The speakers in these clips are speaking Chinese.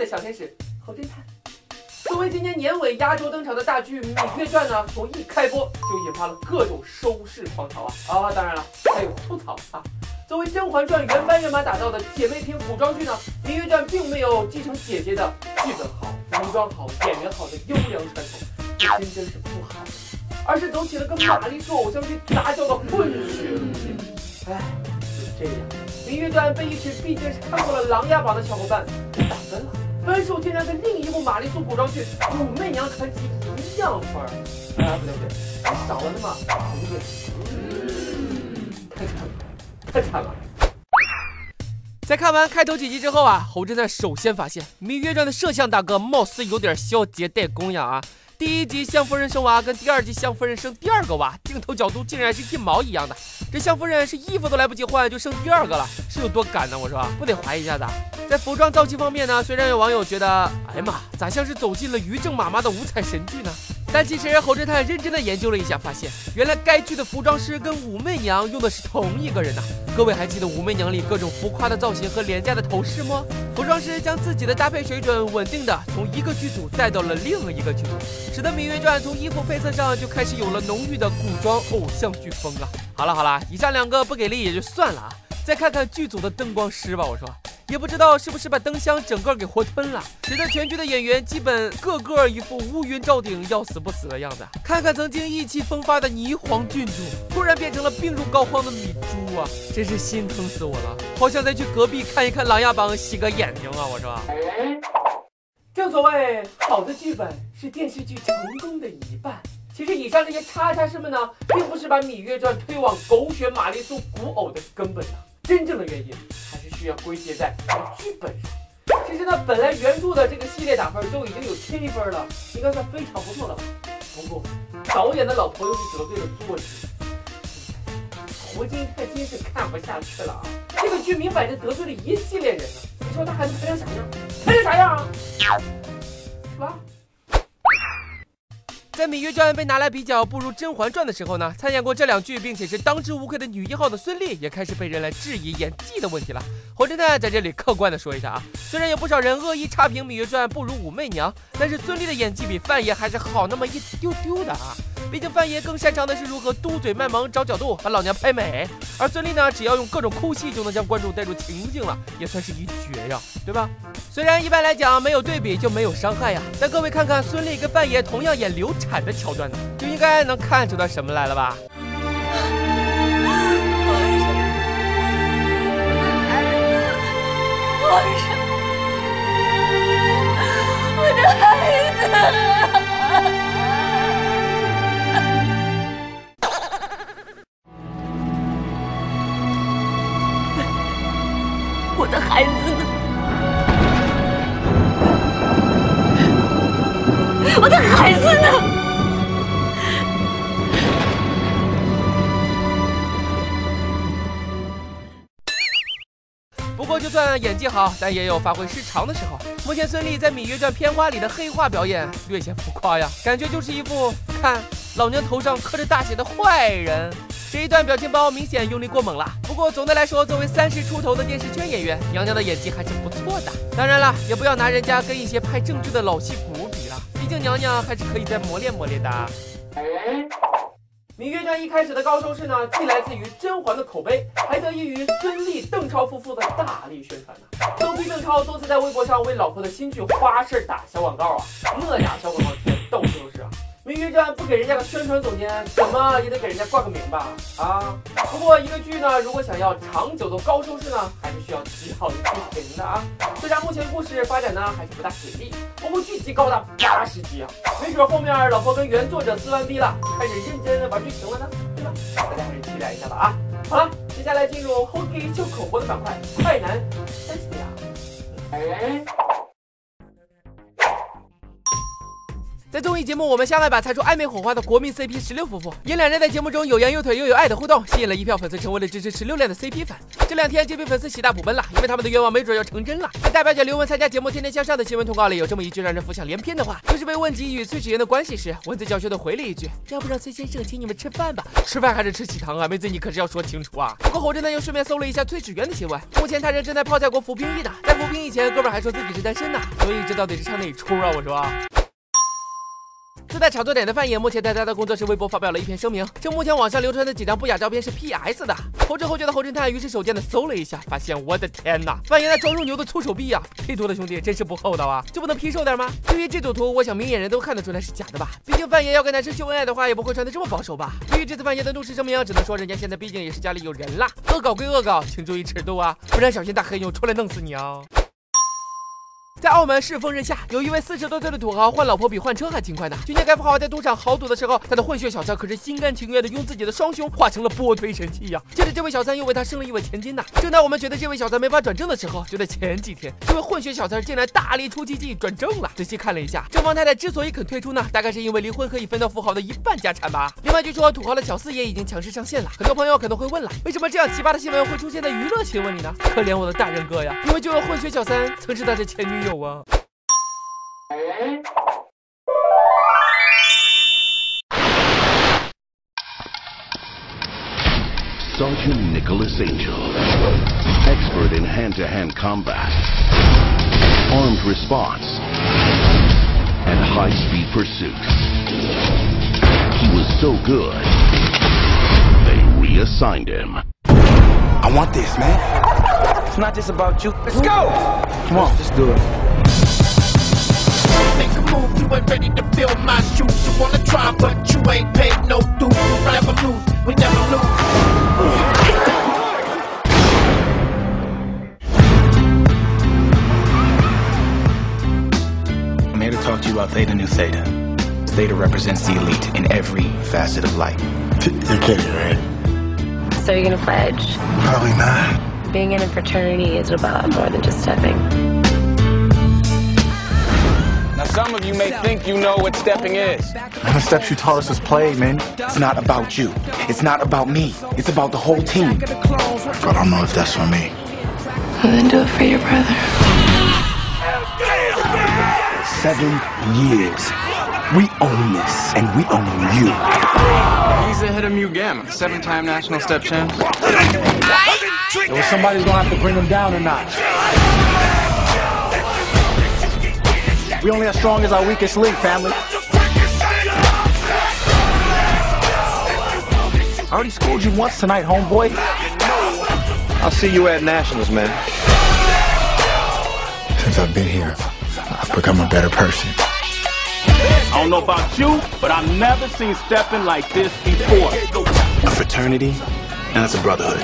小天使好侦探。作为今年年尾压轴登场的大剧《芈月传》呢，从一开播就引发了各种收视狂潮啊！当然了，还有吐槽啊。作为《甄嬛传》原班人马打造的姐妹篇古装剧呢，《芈月传》并没有继承姐姐的剧本好、服装好、演员好的优良传统，这真是不好，而是走起了跟玛丽苏偶像剧杂交的混血路线。哎，就这样，《芈月传》被一群毕竟是看过了《琅琊榜》的小伙伴给打分了，分数竟然跟另一部玛丽苏古装剧《武媚娘传奇》一样分儿。不对，少了那么5点。太惨了。太惨了！在看完开头几集之后啊，侯侦探首先发现《芈月传》的摄像大哥貌似有点小姐带供样啊。第一集香夫人生娃跟第二集香夫人生第二个娃，镜头角度竟然是一毛一样的。这香夫人是衣服都来不及换就生第二个了，是有多赶呢？我说不得怀疑一下子。在服装造型方面呢，虽然有网友觉得，哎呀妈，咋像是走进了于正妈妈的五彩神剧呢？但其实侯侦探认真的研究了一下，发现原来该剧的服装师跟武媚娘用的是同一个人呐。各位还记得武媚娘里各种浮夸的造型和廉价的头饰吗？服装师将自己的搭配水准稳定的从一个剧组带到了另一个剧组，使得《芈月传》从衣服配色上就开始有了浓郁的古装偶像剧风了。好了，以上2个不给力也就算了啊，再看看剧组的灯光师吧，我说。也不知道是不是把灯箱整个给活吞了，使得全剧的演员基本个个一副乌云罩顶要死不死的样子。看看曾经意气风发的霓凰郡主，突然变成了病入膏肓的米珠啊，真是心疼死我了，好想再去隔壁看一看《琅琊榜》洗个眼睛啊，我说。正所谓好的剧本是电视剧成功的一半。其实以上这些叉师们呢，并不是把《芈月传》推往狗血玛丽苏古偶的根本啊，真正的原因还是需要归结在剧本上。其实呢，本来原著的这个系列打分都已经有7分了，应该算非常不错了吧。不过导演的老婆又是得罪了作者，胡金泰真是看不下去了啊！这个剧明摆着得罪了一系列人呢，你说他还能拍成啥样？拍成啥样啊？是吧？在《芈月传》被拿来比较不如《甄嬛传》的时候呢，参演过这2剧并且是当之无愧的女1号的孙俪也开始被人来质疑演技的问题了。侯侦探在这里客观的说一下啊，虽然有不少人恶意差评《芈月传》不如武媚娘，但是孙俪的演技比范爷还是好那么一丢丢的啊。毕竟范爷更擅长的是如何嘟嘴卖萌找角度把老娘拍美，而孙俪呢，只要用各种哭戏就能将观众带入情境了，也算是一绝呀，对吧？虽然一般来讲没有对比就没有伤害呀，但各位看看孙俪跟范爷同样演流产的桥段呢，就应该能看出点什么来了吧？ 我的孩子。我的孩子呢？我的孩子呢？ 不过就算演技好，但也有发挥失常的时候。目前孙俪在《芈月传》片花里的黑化表演略显浮夸呀，感觉就是一副看老娘头上刻着大写的坏人。这一段表情包明显用力过猛了。不过总的来说，作为30出头的电视圈演员，娘娘的演技还是不错的。当然了，也不要拿人家跟一些拍正剧的老戏骨比了，毕竟娘娘还是可以再磨练磨练的。《芈月传》一开始的高收视呢，既来自于甄嬛的口碑，还得益于孙俪、邓超夫妇的大力宣传呢。逗逼邓超多次在微博上为老婆的新剧花式打小广告啊，那家小广告贴到处都是啊。《芈月传》不给人家个宣传总监，怎么也得给人家挂个名吧？啊！不过一个剧呢，如果想要长久的高收视呢，还是需要极好的剧情的啊。虽然目前故事发展呢还是不大给力，不过剧集高达80集啊，没准后面老婆跟原作者撕完逼了，开始认真玩剧情了呢，对吧？大家还是期待一下吧啊！好了，接下来进入后给秀口播的板块，快男30秒。 在综艺节目《我们相爱吧》猜出暧昧火花的国民 CP 16夫妇，因两人在节目中有洋有腿又有爱的互动，吸引了一票粉丝，成为了支持16恋的 CP 粉。这2天就被粉丝喜大普奔了，因为他们的愿望没准要成真了。在代表姐刘雯参加节目《天天向上》的新闻通告里，有这么一句让人浮想联翩的话，就是被问及与崔始源的关系时，蚊子娇羞的回了一句：“要不让崔先生请你们吃饭吧？吃饭还是吃喜糖啊？妹子你可是要说清楚啊！”不过侯侦探又顺便搜了一下崔始源的新闻，目前他人正在泡在过服兵役的，在服兵役前，哥们还说自己是单身呢，所以这到底是唱哪出啊？我说。自带炒作点的范爷目前在他的工作室微博发表了一篇声明，称目前网上流传的几张不雅照片是 PS 的。后知后觉的侯侦探于是手贱的搜了一下，发现我的天哪，范爷那装入牛的粗手臂啊！P 图的兄弟真是不厚道啊，就不能 P 瘦点吗？对于这组图，我想明眼人都看得出来是假的吧？毕竟范爷要跟男生秀恩爱的话，也不会穿得这么保守吧？对于这次范爷的怒斥声明，只能说人家现在毕竟也是家里有人啦，恶搞归恶搞，请注意尺度啊，不然小心大黑牛出来弄死你啊！在澳门世风日下，有一位40多岁的土豪换老婆比换车还勤快呢。去年该富豪在赌场豪赌的时候，他的混血小三可是心甘情愿的用自己的双胸化成了波推神器呀。接着这位小三又为他生了一尾千金呐。正当我们觉得这位小三没法转正的时候，就在前几天，这位混血小三竟然大力出奇迹转正了。仔细看了一下，正方太太之所以肯退出呢，大概是因为离婚可以分到富豪的1半家产吧。另外据说土豪的小四也已经强势上线了。很多朋友可能会问了，为什么这样奇葩的新闻会出现在娱乐新闻里呢？可怜我的大人哥呀，因为这位混血小三曾是他的前女友啊。 Sergeant Nicholas Angel, expert in hand-to-hand combat, armed response, and high-speed pursuit. He was so good, they reassigned him. I want this, man. It's not just about you. Let's go! Come on, let's do it. Make a move, you ain't ready to fill my shoes. You wanna try, but you ain't paid no dues. We never lose, we never lose. I'm here to talk to you about Theta Nu Theta. Theta represents the elite in every facet of life. You're kidding, right? So you're gonna pledge? Probably not. Being in a fraternity is about more than just stepping. Now some of you may think you know what stepping is. Man, the steps you taught us is play, man. It's not about you. It's not about me. It's about the whole team. But I don't know if that's for me. Well, then do it for your brother. 7 years. We own this, and we own you. He's the head of Mu Gamma, 7-time national step champ. Well, somebody's gonna have to bring him down a notch. We only as strong as our weakest link, family. I already schooled you once tonight, homeboy. I'll see you at Nationals, man. Since I've been here, I've become a better person. I don't know about you, but I've never seen stepping like this before. A fraternity, and it's a brotherhood.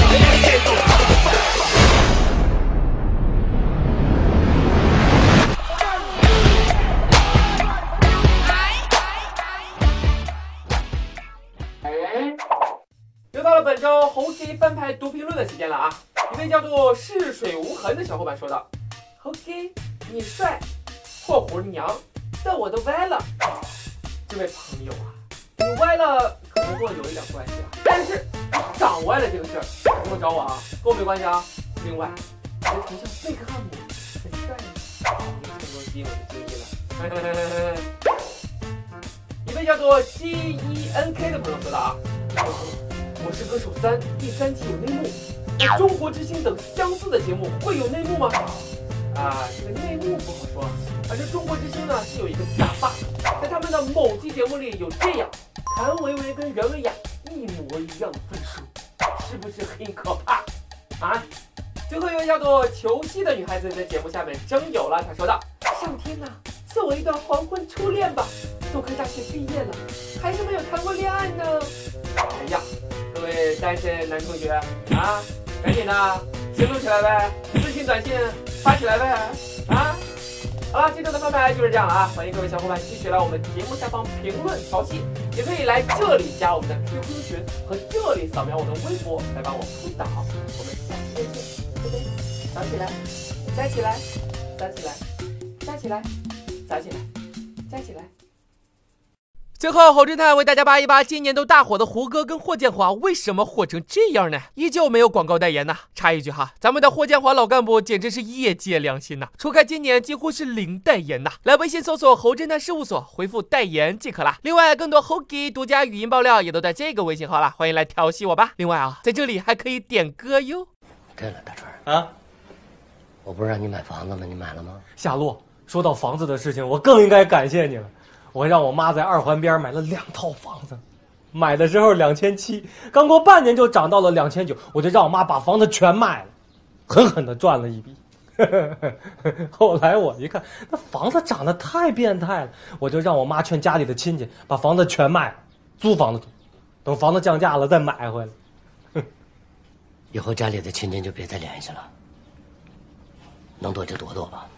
又到了本周猴 K 翻牌读评论的时间了啊！一位叫做逝水无痕的小伙伴说道：“猴 K， 你帅，括弧娘，但我都歪了。”这位朋友啊，你歪了可能跟我有一点关系啊，但是长歪了这个事儿不用找我啊，跟我没关系啊。另外，你的头像贝克汉姆很帅呢，你成功吸引我的注意了。一位叫做 GENK 的朋友说的啊。我是歌手3第3季有内幕，那中国之星等相似的节目会有内幕吗？啊，这个内幕不好说，反正中国之星呢是有一个大 bug， 在他们的某期节目里有这样，谭维维跟袁文雅一模一样的分数，是不是很可怕啊？最后一位叫做裘西的女孩子在节目下面征友了，她说道：“上天呐，赐我一段黄昏初恋吧，都快大学毕业了，还是没有谈过恋爱呢。”哎呀！各位单身男同学啊，赶紧的行动起来呗，私信短信发起来呗啊！好了，这周的翻牌就是这样了啊！欢迎各位小伙伴继续来我们节目下方评论调戏，也可以来这里加我们的 QQ 群和这里扫描我的微博来帮我扑倒。我们下期再见，对不对？扫起来，加起来，扫起来，加起来，扫起来，加起来。 最后，侯侦探为大家扒一扒今年都大火的胡歌跟霍建华为什么火成这样呢？依旧没有广告代言呢。插一句哈，咱们的霍建华老干部简直是业界良心呐，除开今年几乎是零代言呐。来微信搜索侯侦探事务所，回复代言即可啦。另外，更多侯给独家语音爆料也都在这个微信号啦，欢迎来调戏我吧。另外啊，在这里还可以点歌哟。 对了，大川啊， 我不是让你买房子吗？你买了吗？ 夏洛，说到房子的事情，我更应该感谢你了。我让我妈在2环边买了2套房子，买的时候2700，刚过半年就涨到了2900，我就让我妈把房子全卖了，狠狠的赚了一笔。后来我一看，那房子涨得太变态了，我就让我妈劝家里的亲戚把房子全卖了，租房子住，等房子降价了再买回来。 以后家里的亲戚就别再联系了，能躲就躲躲吧。